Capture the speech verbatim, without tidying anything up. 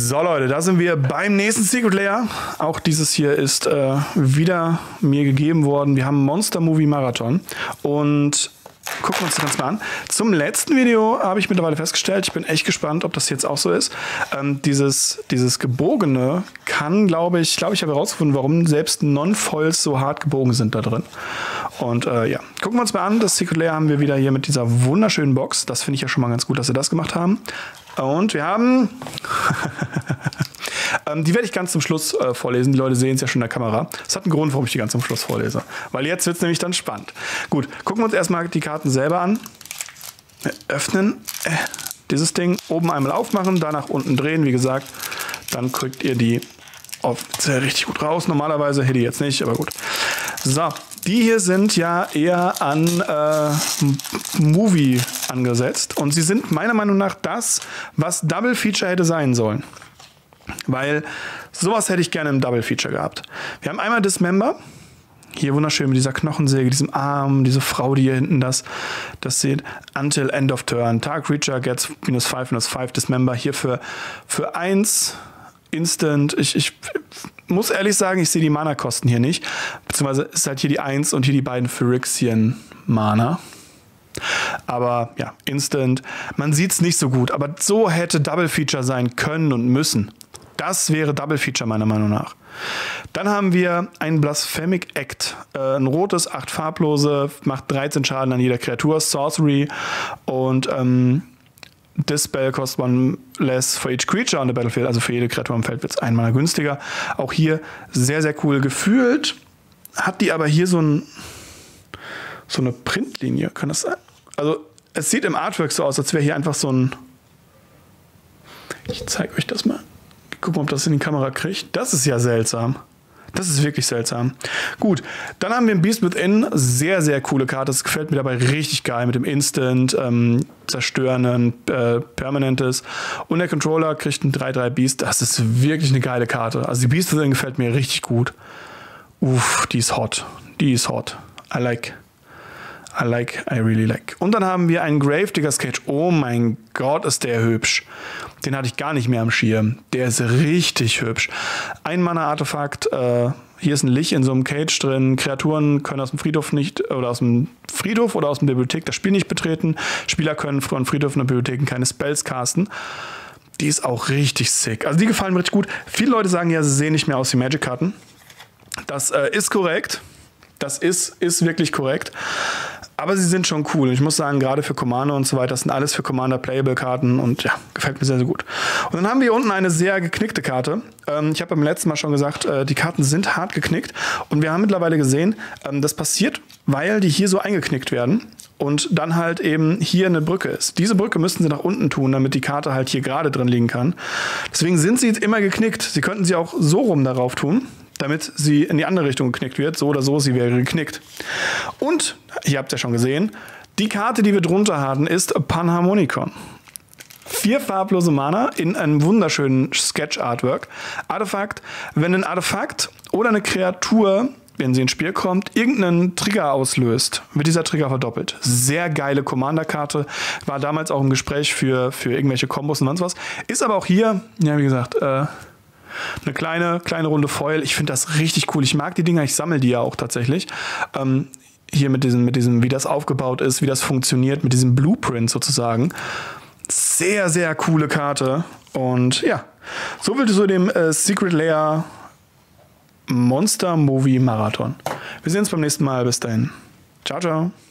So Leute, da sind wir beim nächsten Secret Lair. Auch dieses hier ist äh, wieder mir gegeben worden. Wir haben Monster Movie Marathon und gucken wir uns das Ganze mal an. Zum letzten Video habe ich mittlerweile festgestellt, ich bin echt gespannt, ob das jetzt auch so ist. Ähm, dieses, dieses Gebogene kann, glaube ich, glaube ich habe herausgefunden, warum selbst Non-Foils so hart gebogen sind da drin. Und äh, ja, gucken wir uns mal an. Das Secret Lair haben wir wieder hier mit dieser wunderschönen Box. Das finde ich ja schon mal ganz gut, dass sie das gemacht haben. Und wir haben... ähm, die werde ich ganz zum Schluss äh, vorlesen. Die Leute sehen es ja schon in der Kamera. Das hat einen Grund, warum ich die ganz zum Schluss vorlese. Weil jetzt wird es nämlich dann spannend. Gut, gucken wir uns erstmal die Karten selber an. Öffnen. Äh, dieses Ding oben einmal aufmachen, dann nach unten drehen, wie gesagt. Dann kriegt ihr die auf, sehr richtig gut raus. Normalerweise hätte ich jetzt nicht, aber gut. So, die hier sind ja eher an äh, Movie angesetzt. Und sie sind meiner Meinung nach das, was Double Feature hätte sein sollen. Weil sowas hätte ich gerne im Double Feature gehabt. Wir haben einmal Dismember. Hier wunderschön mit dieser Knochensäge, diesem Arm, diese Frau, die hier hinten das, das sieht. Until End of Turn. Target Creature gets minus fünf, minus fünf Dismember. Hier für, für eins Instant. Ich, ich muss ehrlich sagen, ich sehe die Mana-Kosten hier nicht. Beziehungsweise ist halt hier die eins und hier die beiden Phyrexian Mana. Aber ja, Instant. Man sieht es nicht so gut. Aber so hätte Double Feature sein können und müssen. Das wäre Double Feature meiner Meinung nach. Dann haben wir ein Blasphemic Act. Äh, ein rotes, acht farblose, macht dreizehn Schaden an jeder Kreatur. Sorcery. Und ähm, Dispel kostet one less for each creature on the battlefield. Also für jede Kreatur am Feld wird es einmal günstiger. Auch hier sehr, sehr cool gefühlt. Hat die aber hier so, ein, so eine Printlinie. Kann das sein? Also es sieht im Artwork so aus, als wäre hier einfach so ein... Ich zeige euch das mal. Gucken, ob das in die Kamera kriegt. Das ist ja seltsam. Das ist wirklich seltsam. Gut, dann haben wir ein Beast Within. Sehr, sehr coole Karte. Das gefällt mir dabei richtig geil mit dem Instant, ähm, Zerstören, äh, Permanentes. Und der Controller kriegt ein drei drei Beast. Das ist wirklich eine geile Karte. Also die Beast Within gefällt mir richtig gut. Uff, die ist hot. Die ist hot. I like. I like, I really like. Und dann haben wir einen Gravedigger's Cage. Oh mein Gott, ist der hübsch. Den hatte ich gar nicht mehr am Schirm. Der ist richtig hübsch. Ein Mana-Artefakt. Äh, hier ist ein Lich in so einem Cage drin. Kreaturen können aus dem Friedhof nicht, oder aus dem Friedhof oder aus der Bibliothek das Spiel nicht betreten. Spieler können von Friedhöfen und Bibliotheken keine Spells casten. Die ist auch richtig sick. Also die gefallen mir richtig gut. Viele Leute sagen ja, sie sehen nicht mehr aus wie Magic-Karten. Das äh, ist korrekt. Das ist, ist wirklich korrekt. Aber sie sind schon cool. Und ich muss sagen, gerade für Commander und so weiter, das sind alles für Commander-Playable-Karten und ja, gefällt mir sehr, sehr gut. Und dann haben wir hier unten eine sehr geknickte Karte. Ähm, ich habe beim letzten Mal schon gesagt, äh, die Karten sind hart geknickt. Und wir haben mittlerweile gesehen, ähm, das passiert, weil die hier so eingeknickt werden und dann halt eben hier eine Brücke ist. Diese Brücke müssten sie nach unten tun, damit die Karte halt hier gerade drin liegen kann. Deswegen sind sie jetzt immer geknickt. Sie könnten sie auch so rum darauf tun, damit sie in die andere Richtung geknickt wird. So oder so, sie wäre geknickt. Und, ihr habt es ja schon gesehen, die Karte, die wir drunter haben, ist Panharmonicon. Vier farblose Mana in einem wunderschönen Sketch-Artwork. Artefakt, wenn ein Artefakt oder eine Kreatur, wenn sie ins Spiel kommt, irgendeinen Trigger auslöst, wird dieser Trigger verdoppelt. Sehr geile Commander-Karte. War damals auch im Gespräch für, für irgendwelche Kombos und sonst was. Ist aber auch hier, ja wie gesagt, äh, eine kleine, kleine runde Foil. Ich finde das richtig cool. Ich mag die Dinger, ich sammle die ja auch tatsächlich. Ähm, hier mit diesem, mit diesem, wie das aufgebaut ist, wie das funktioniert, mit diesem Blueprint sozusagen. Sehr, sehr coole Karte. Und ja, so viel zu dem äh, Secret Lair Monster Movie Marathon. Wir sehen uns beim nächsten Mal. Bis dahin. Ciao, ciao.